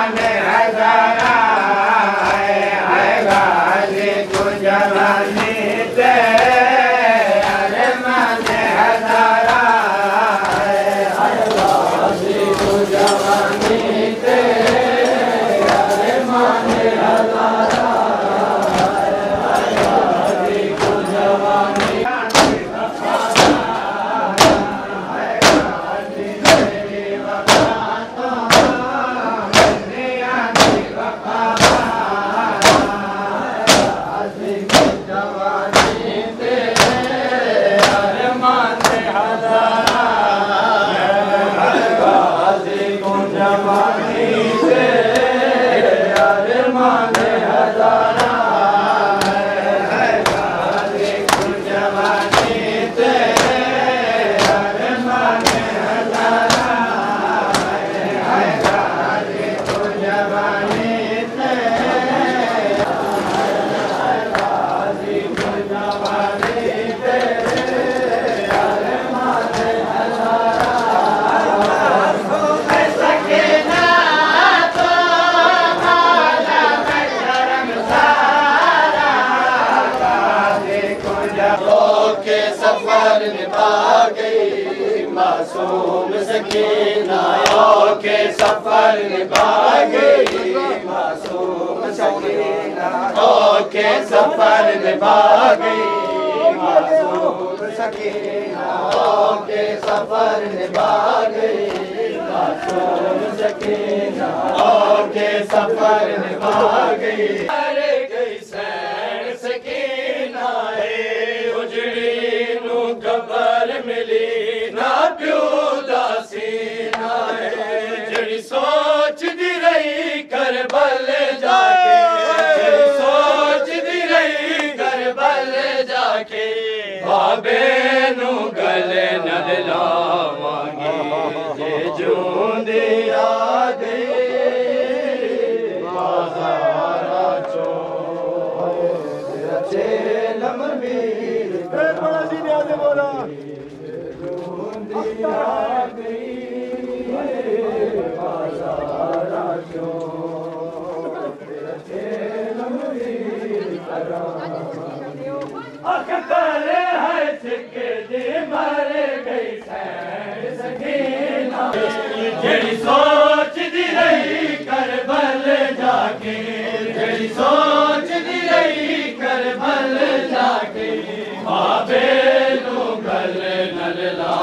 मासूम सकीनाओं के सफर निभा गई, मासूम सकीनाओं के सफर निभा गई, मासूम सकीनाओं के सफर निभा गई, मासूम सकीनाओं के सफर निभा गई। अरे गई सैन सकीनाए उजड़ी नू खबर मिली ना प्यो दासीना जड़ी सोच दी रही करबल जाके, जड़ी सोच दी रही करबल जाके, बाबे नू गले न लावांगी जे जूंदी आ गई बाजारा चो अच्छे लमबीर बड़ा जी ने आगे बोला जेड़ी सोच दी रही करबल जाके, जेड़ी सोच दी रही करबल जाके, बाबे नू गल न ला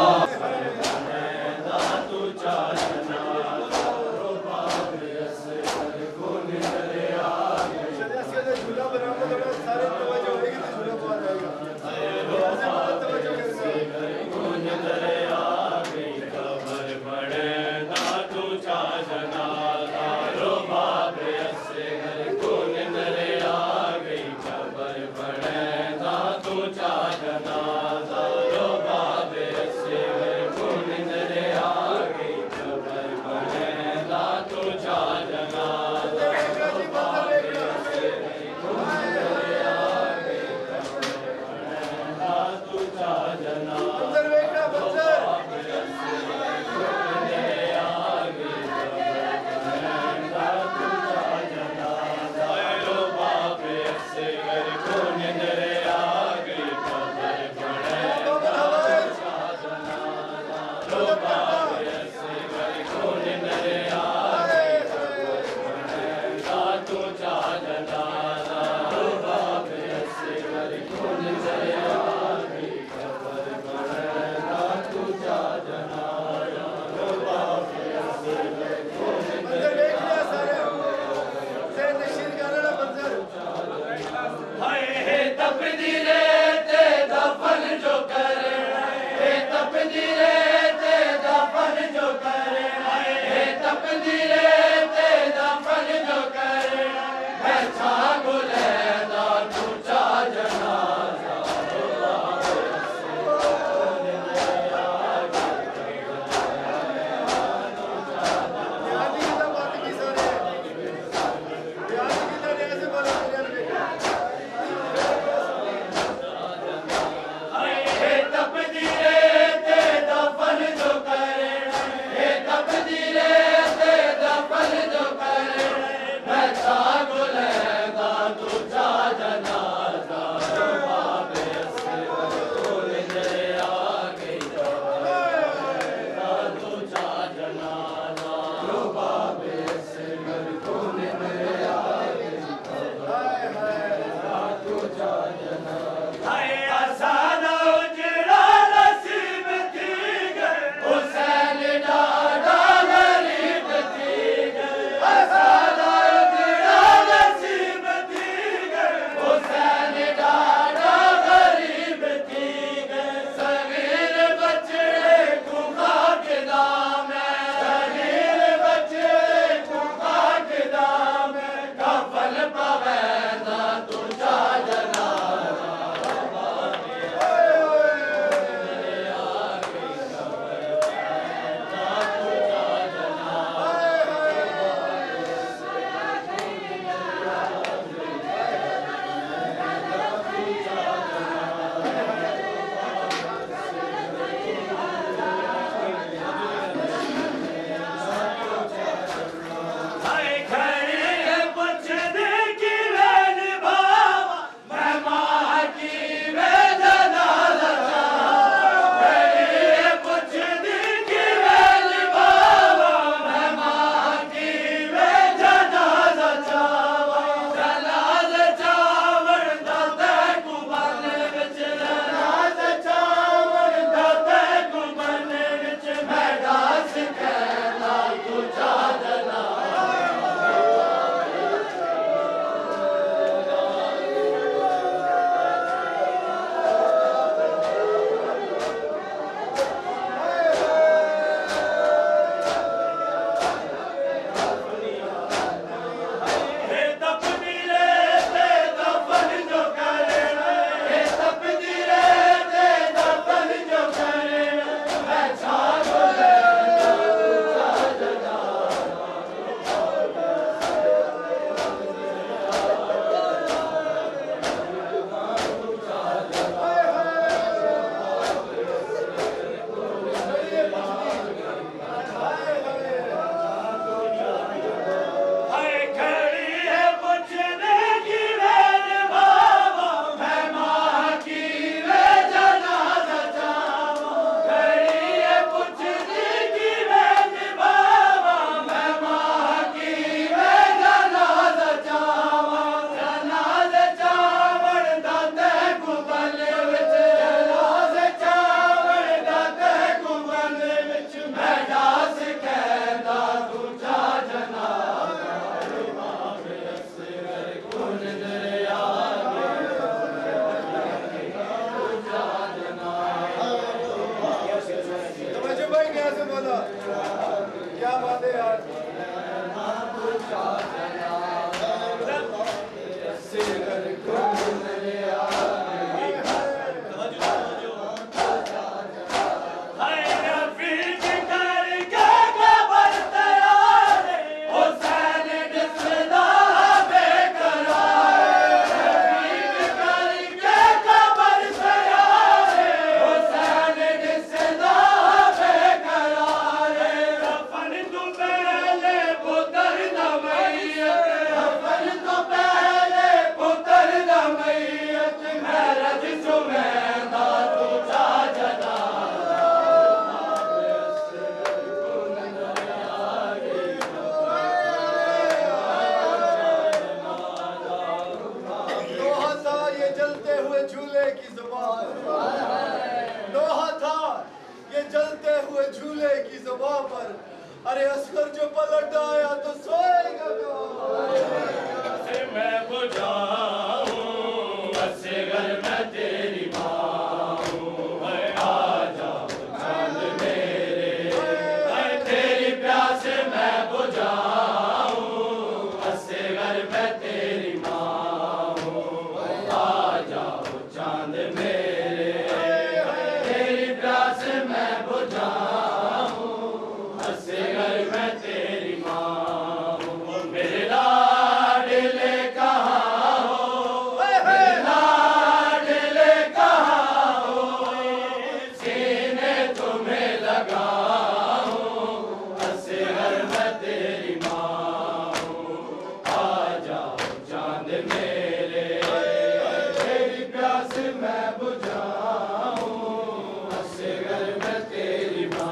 अरे असगर जो पलट आया तो सोएगा से मैं बुझाऊं असगर मैं तेरी माँ हूँ। आ जाओ चांद मेरे तेरी प्यास मैं बुझाऊं असगर मैं तेरी माँ हूँ। आ जाओ चांद मेरे तेरी प्यास मैं बुझाऊं असगर मैं तेरी माँ हूँ। मेरे लाडले कहाँ हो, मेरे लाडले कहाँ हो, सीने तुम्हें लगाऊं असगर मैं तेरी माँ हूँ। आ जाओ चांद मेरे तेरी प्यास मैं बुझाऊं असगर मैं तेरी माँ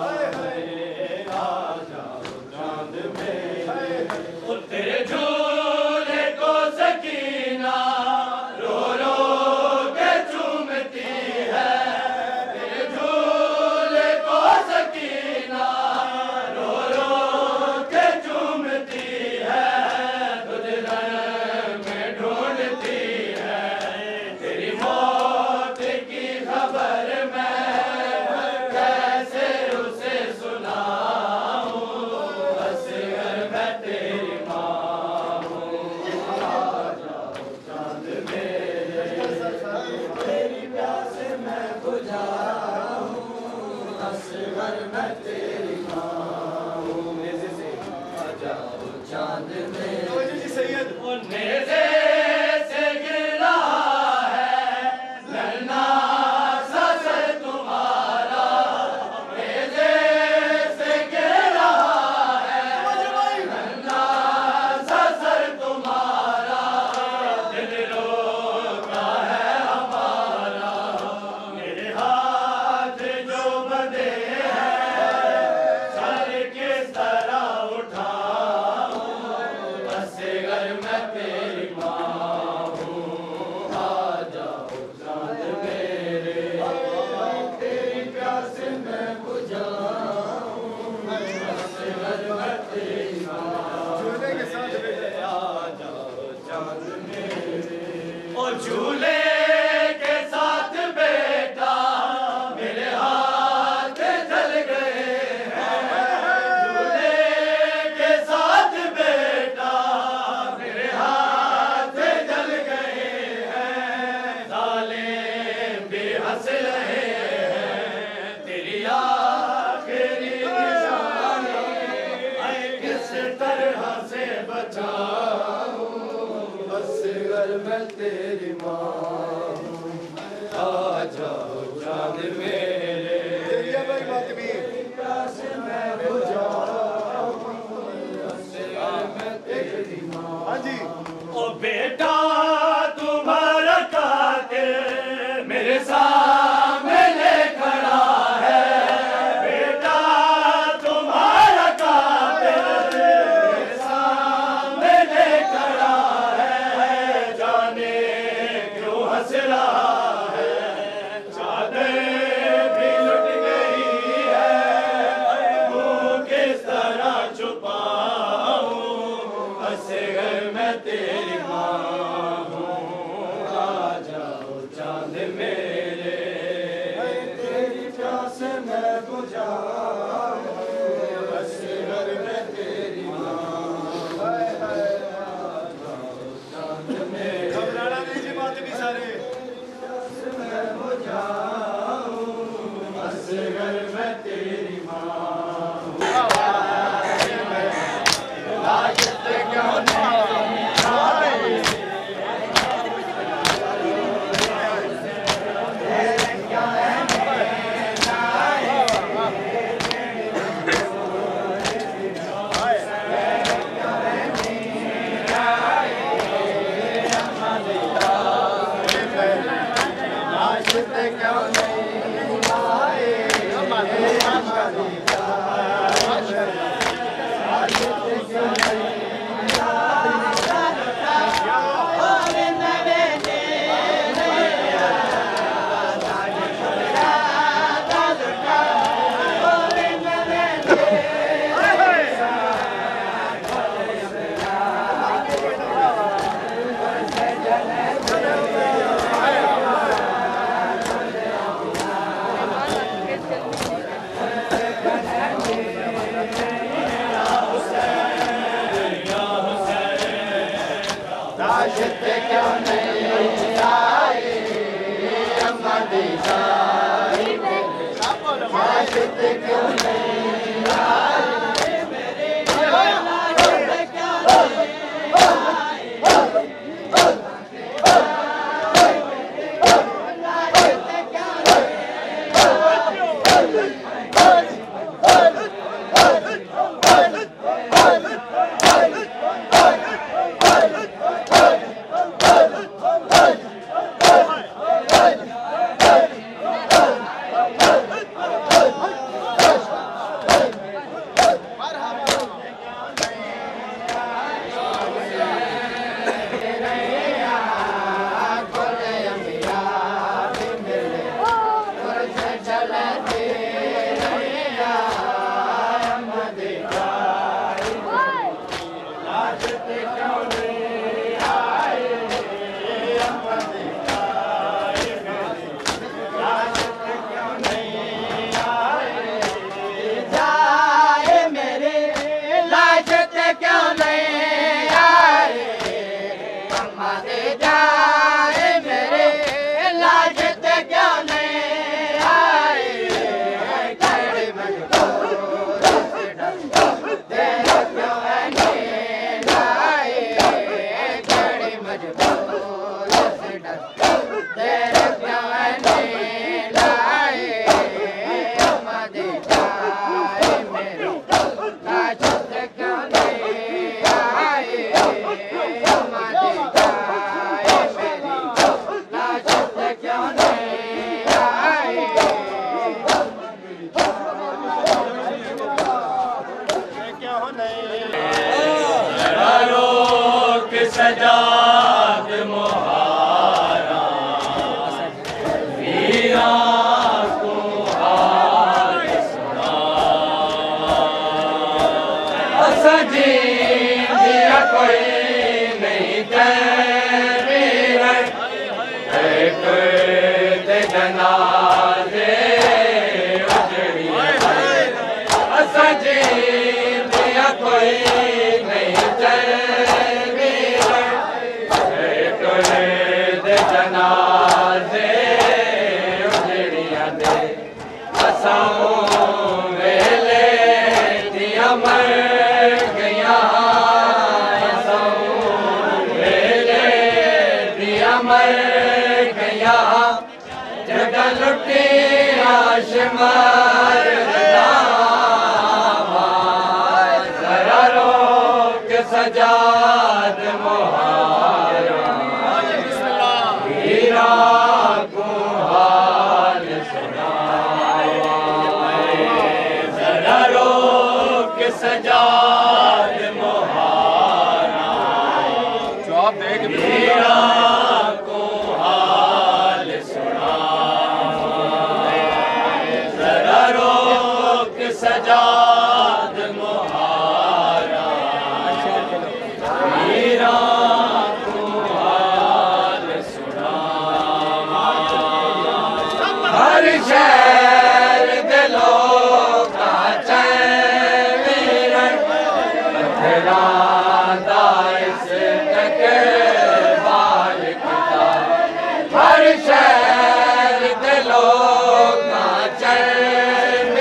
तेरे झूले को सकीना रो रो के चूमती है। तेरे झूले को सकीना रो रो के चूमती है। तुझे रण में ढूंढती है। तेरी मौत की खबर मैं कैसे उसे सुनाऊं असगर मैं तेरी माँ हूँ। आ जाओ चांद मेरे तेरी प्यास मैं बुझाऊं असगर मैं तेरी माँ हूँ। आ जाओ चांद मेरे जी सैयद नेज़े से गिर रहा है नन्हा सा सर तुम्हारा। नेज़े से गिर रहा है नन्हा सा सर तुम्हारा। दिल रोता है हमारा। मेरे हाथ जो बंधे हैं सर किस तरह उठाऊं असगर मैं तेरी माँ हूँ। आ जाओ चांद मेरे तेरी प्यास मैं बुझाऊं असगर मैं तेरी माँ झूले के साथ बेटे आ जाओ चांद मेरे और झूले के साथ बेटा मेरे हाथ जल गए हैं। झूले के साथ बेटा मेरे हाथ जल गए हैं। जालिम भी हंस रहे हैं। तेरी आखिरी निशानी किस तरह से बचाऊं असगर मैं तेरी माँ हूँ। आ जाओ चांद मेरे तेरिया भाई मातमी प्यास मैं बुझाऊं असगर मैं तेरी माँ। हाँ जी ओ बेटा तुम्हारा कातिल मेरे सामने खड़ा है। बेटा तुम्हारा कातिल मेरे सामने खड़ा है। जाने क्यों हंस रहा है। चादर भी लुट गई है। मुँह किस तरह छुपाऊं असगर मैं तेरी माँ हूँ। आ जाओ चांद मेरे तेरी प्यास मैं बुझाऊं असगर मैं तेरी माँ हूँ। आ जाओ चांद मेरे घबराना नहीं जी मातमी सारे प्यास मैं बुझाऊं असगर मैं तेरी माँ हूँ। Thank you. सजाद मुहारा वीरा को हाल सुना सजी दिया कोई नहीं तेरे जनाजे उजड़ी सजी दिया कोई नहीं जनाजे उजड़िया दे असां वेले दिया मर गया असां वेले दिया मर गया जगह लुटी आशमार जरा रोक सजाद मुहारा वीरा को हाल सुना जरा रोक सजाद मुहारा वीरा को हाल सुना जरा रोक सजाद मुहारा वीरा हर शहर दिलो का चैन दाइस तक बाल किता हर शहर दिलो का चैन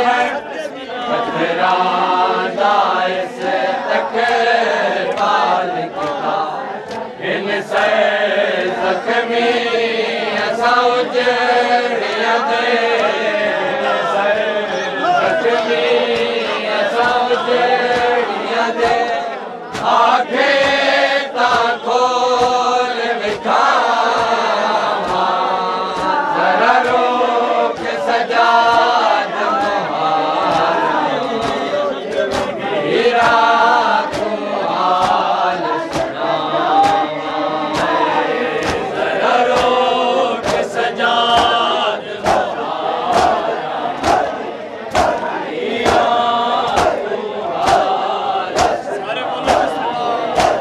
दाइस तक बाल किता इन से जख्मी असां उजड़िया दे जख्मी असां उजड़िया दे आखे ता खोल विखावा जरा रोक सजाद मुहारा वीरा को हाल सुना जरा रोक सजाद मुहारा वीरा को हाल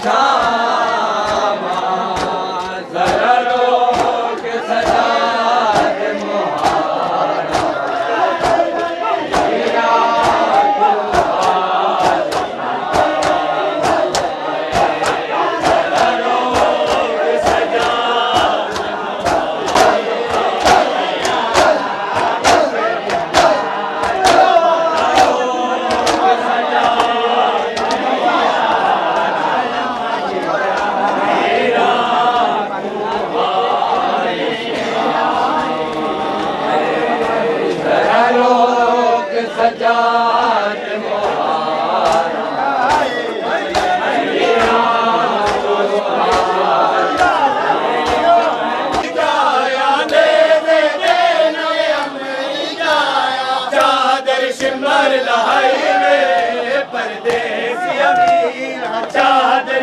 शामा जरा रोक सजाद मुहारा मेरा जरा रोक सजाद सजाद चादर शिमर लहाई में परदेसी अमीर चादर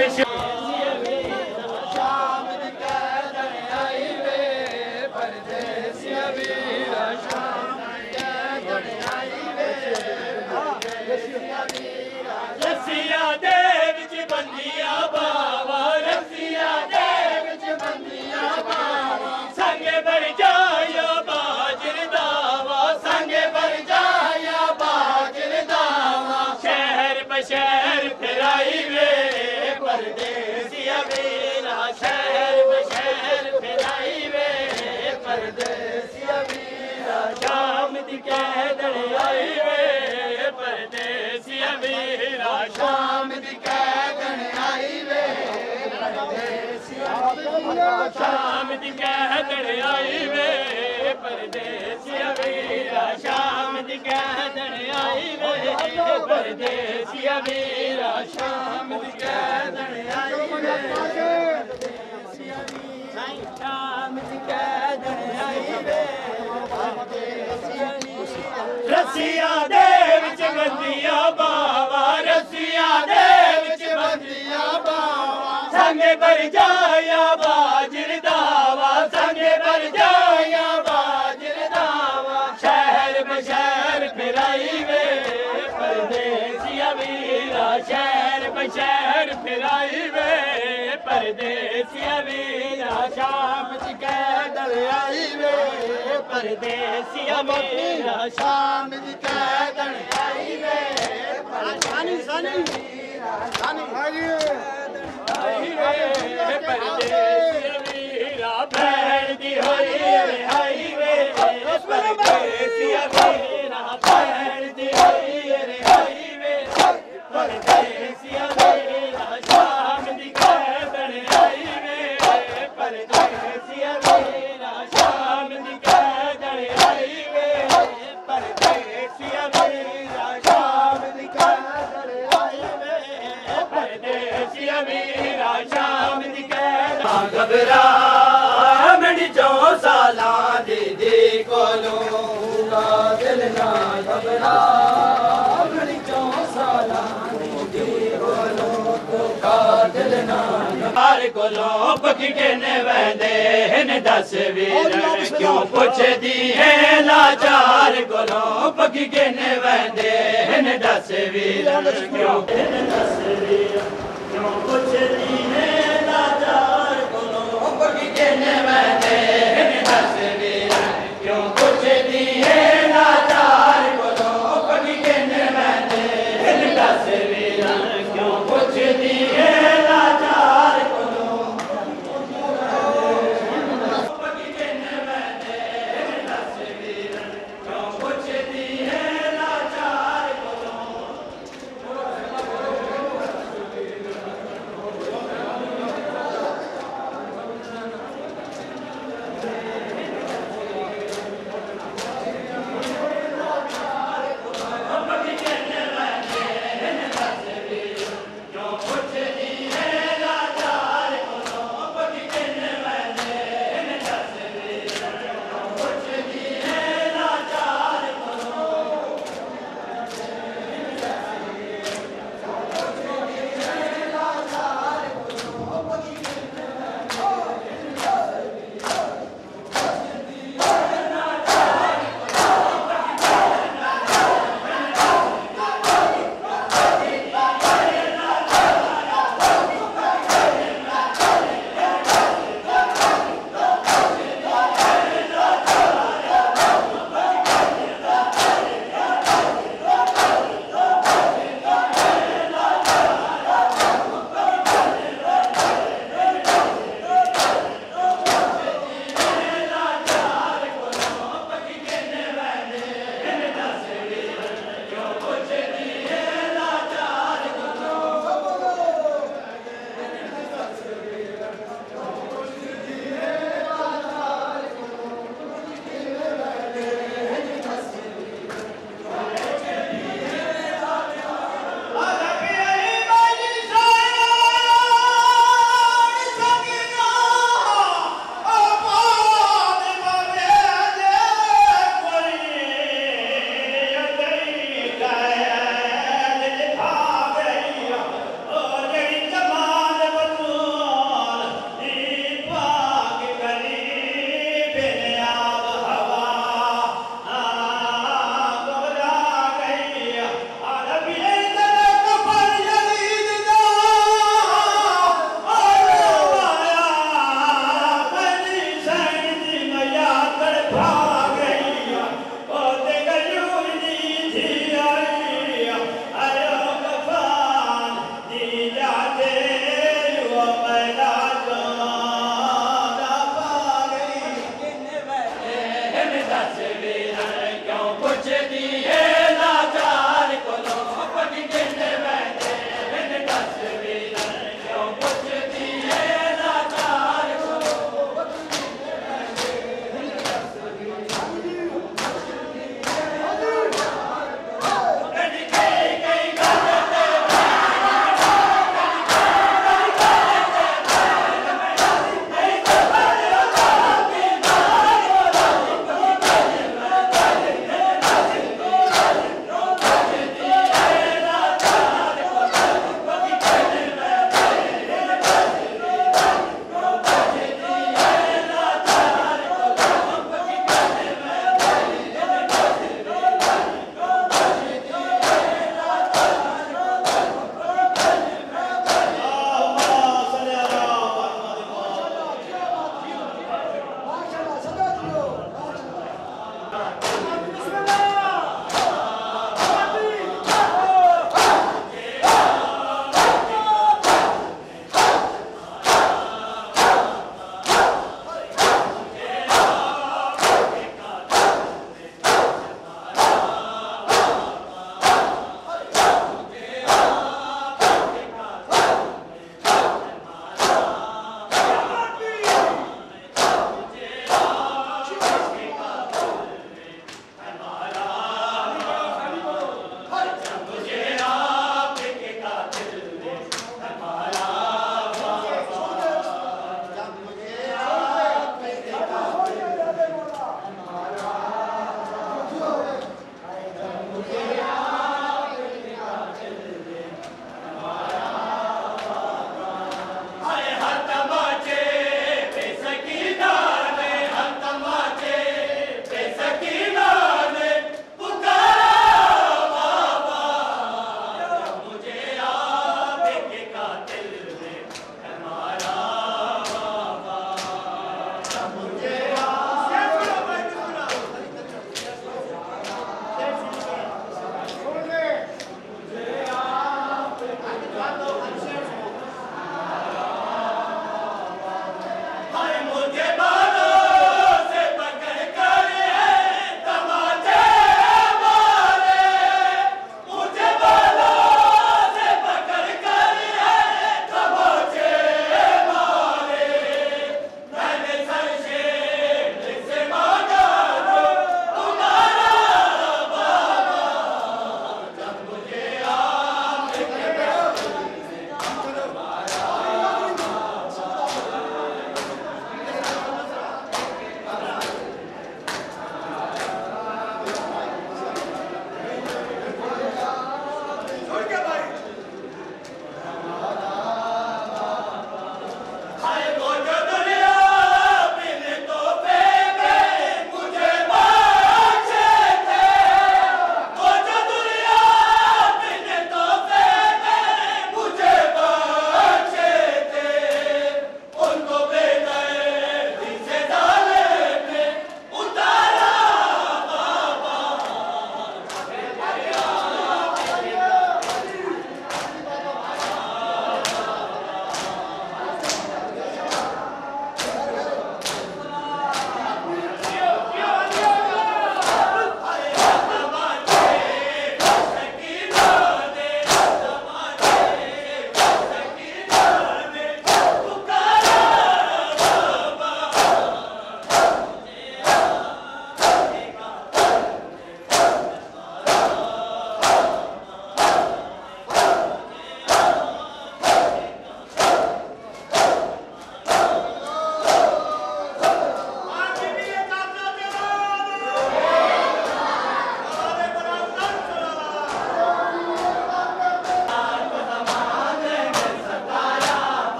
रसिया दे विच बंदिया बाबा रसिया दे विच बंदिया बाबा संगे बर जाया बाजर दावा संगे बर जाया बाजर दावा शहर बशहर फिराई वे परदेसिया मेरा शहर बशहर फिराई वे परदेसिया मेरा शाम दी कह दड़ आई वे परदेसिया मेरा शाम दी कैदन आई वे परदेसिया शाम दी कैदन आई वे परदेसिया मेरा शाम दी कैदन आई वे परदेसिया मेरा शाम दी कैदन आई वे शाम दी कैदन आई वे रसिया दे विच बंदिया बाबा रसिया दे विच बंदिया बाबा संगे बर जाया बाजर दावा संगे बर जाया बाजर दावा शहर बशहर फिराई वे परदेसिया मेरा शहर बशहर फिराई वे परदेसिया मेरा शाम दी कैदन आई वे परदेसिया मेरा शाम दी कैदन आई वे सानी सानी सानी आई वे परदेसिया मेरा भैन दी होई रे आई वे परदेसिया मेरा भैन दी होई रे आई वे परदेसिया मेरा शाम दी कैदन आई वे परदेसिया मेरा शाम दी कैदन आई वे परदेसिया मेरा शाम दी कैदन आई वे परदेसिया मेरा शाम दी कैदन घबरा मड़ी जो साला दीदी कोलो दिल ना घबरा मड़ी जो साला दीदी कोलो दिल ना हार कोलो पकड़े ने वंदे न दस वीर क्यों पुछ दी है लाचार कोलो पकड़े ने वंदे न दस वीर क्यों दस वीर क्यों पुछ दी है लाचार कोलो पकड़े ने